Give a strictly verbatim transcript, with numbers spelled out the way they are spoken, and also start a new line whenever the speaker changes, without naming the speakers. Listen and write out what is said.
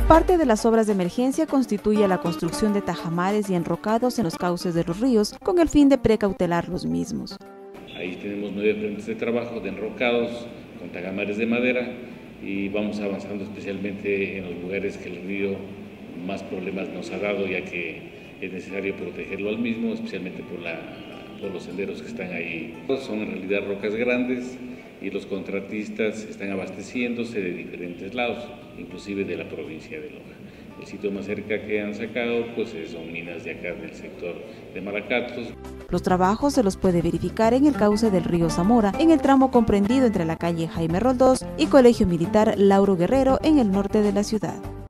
Parte de las obras de emergencia constituye la construcción de tajamares y enrocados en los cauces de los ríos con el fin de precautelar los mismos.
Ahí tenemos nueve frentes de trabajo de enrocados con tajamares de madera y vamos avanzando especialmente en los lugares que el río más problemas nos ha dado, ya que es necesario protegerlo al mismo, especialmente por, la, por los senderos que están ahí. Son en realidad rocas grandes y los contratistas están abasteciéndose de diferentes lados, inclusive de la provincia de Loja. El sitio más cerca que han sacado pues son minas de acá del sector de Malacatos.
Los trabajos se los puede verificar en el cauce del río Zamora, en el tramo comprendido entre la calle Jaime Roldós y Colegio Militar Lauro Guerrero en el norte de la ciudad.